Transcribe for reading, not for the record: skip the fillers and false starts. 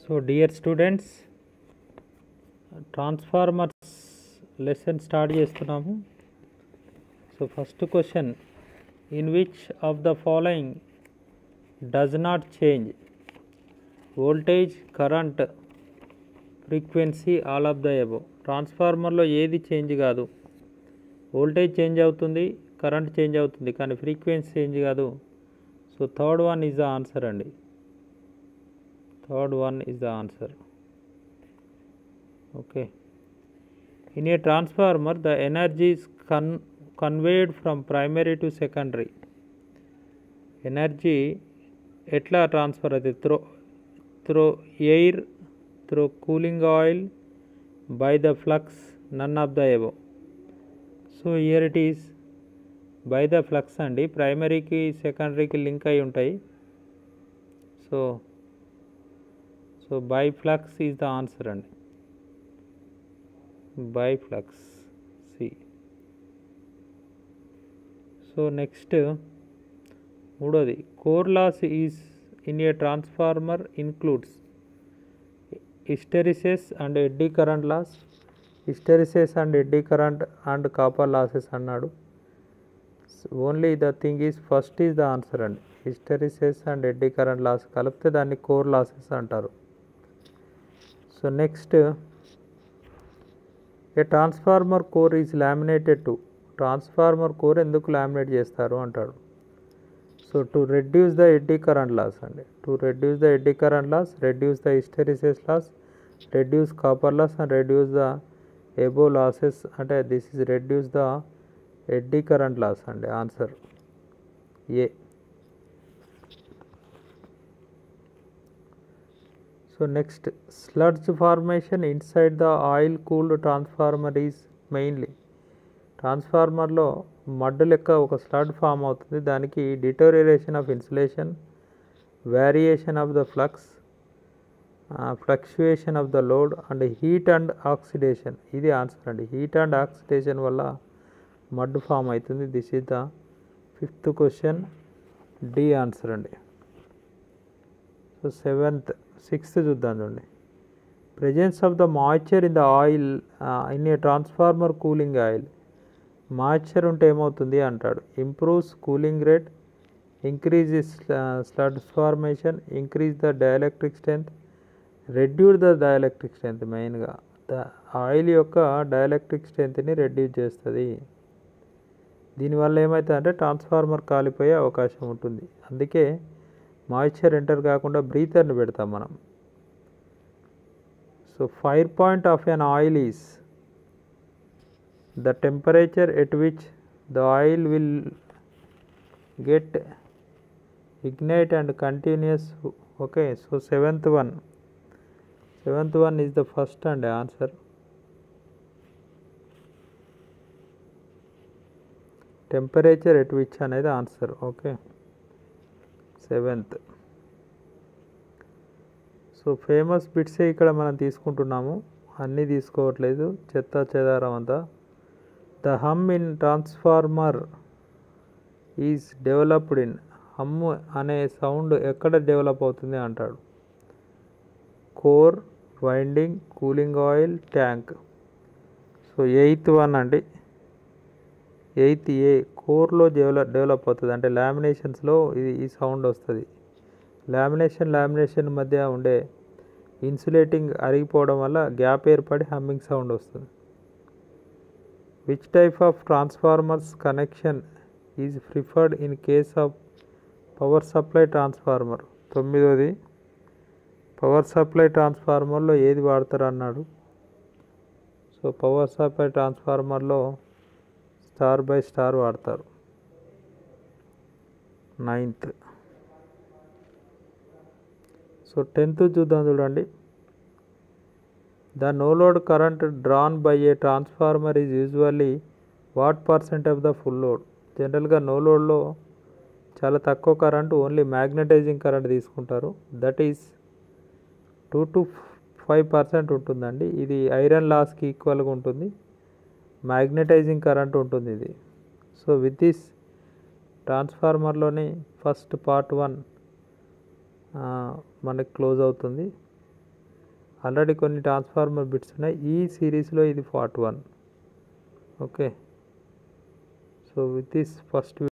So dear students, transformers lesson start చేస్తున్నాము. So first question, in which of the following does not change voltage, current, frequency, all of the above? ట్రాన్స్ఫార్మర్లో ఏది change కాదు? Voltage change అవుతుంది, current change అవుతుంది, కానీ frequency change కాదు. So third one is the answer అండి. Third one is the answer. Okay. In a transformer the energy is conveyed from primary to secondary. Energy ఎట్లా transfer అవుతుంది? Through air, through cooling oil, by the flux, none of the above. So here it is by the flux అండి. ప్రైమరీకి సెకండరీకి link అయి ఉంటాయి. So by flux is the answer అండి. By flux C. So next మూడోది, core loss is in a transformer includes hysteresis and eddy current loss. Hysteresis and eddy current and copper losses అన్నాడు. Only the thing is first is the answer అండి. Hysteresis and eddy current loss కలిపితే దాన్ని core losses అంటారు. So next, a transformer core is laminated to. Transformer core ఎందుకు laminate చేస్తారు అంటాడు. So to reduce the eddy current loss అండి. To reduce the eddy current loss, reduce the hysteresis loss, reduce copper loss and reduce the above losses. అంటే this is reduce the eddy current loss అండి. Answer A. So next, sludge formation inside the oil cooled transformer is mainly. ట్రాన్స్ఫార్మర్లో మడ్డు లెక్క ఒక sludge form అవుతుంది. దానికి deterioration of insulation, variation of the flux, fluctuation of the load and heat and oxidation. ఇది answer అండి. Heat and oxidation వల్ల మడ్డు ఫామ్ అవుతుంది. This is the fifth question, D answer అండి. సో సిక్స్త్ చూద్దాం చూడండి. Presence of the moisture in the oil in a transformer cooling oil. Moisture ఉంటే ఏమవుతుంది అంటాడు. Improves cooling rate, increase sludge formation, increase the dielectric strength, reduce the dielectric strength. మెయిన్గా oil యొక్క dielectric స్ట్రెంత్ని reduce చేస్తుంది. దీనివల్ల ఏమవుతుందంటే ట్రాన్స్ఫార్మర్ కాలిపోయే అవకాశం ఉంటుంది. అందుకే మాయిశ్చర్ ఎంటర్ కాకుండా బ్రీతర్ని పెడతాం మనం. So fire point of an oil is the temperature at which the oil will get ignite and continuous. Okay, so seventh one is the first and answer. Temperature at which అనేది answer. Okay, seventh. So famous బిట్సే ఇక్కడ మనం తీసుకుంటున్నాము, అన్నీ తీసుకోవట్లేదు, చెత్త చెదారం అంతా. The hum in transformer is developed in. హమ్ అనే సౌండ్ ఎక్కడ డెవలప్ అవుతుంది అంటాడు. Core, winding, cooling oil, tank. So eighth one అండి. ఎయిత్ ఏ, కోర్లో డెవలప్ అవుతుంది. అంటే లామినేషన్స్లో ఈ సౌండ్ వస్తుంది. లామినేషన్ మధ్య ఉండే ఇన్సులేటింగ్ అరిగిపోవడం వల్ల గ్యాప్ ఏర్పడి హమ్మింగ్ సౌండ్ వస్తుంది. Which type of transformers connection is preferred in case of power supply transformer? తొమ్మిదోది, పవర్ సప్లై ట్రాన్స్ఫార్మర్లో ఏది వాడతారు అన్నాడు. సో పవర్ సప్లై ట్రాన్స్ఫార్మర్లో స్టార్ బై స్టార్ వాడతారు. నైన్త్. సో టెన్త్ చూద్దాం చూడండి. The no load current drawn by a transformer is usually what percent of the full load? జనరల్గా నో లోడ్లో చాలా తక్కువ కరెంటు, ఓన్లీ మ్యాగ్నటైజింగ్ కరెంట్ తీసుకుంటారు. దట్ ఈస్ 2 to 5% ఉంటుందండి. ఇది ఐరన్ లాస్కి ఈక్వల్గా ఉంటుంది. మ్యాగ్నటైజింగ్ కరెంట్ ఉంటుంది ఇది. సో విత్ దిస్ ట్రాన్స్ఫార్మర్లోని ఫస్ట్ పార్ట్ 1 మనకి క్లోజ్ అవుతుంది. ఆల్రెడీ కొన్ని ట్రాన్స్ఫార్మర్ బిట్స్ ఉన్నాయి. ఈ సిరీస్లో ఇది part 1. Okay, so with this first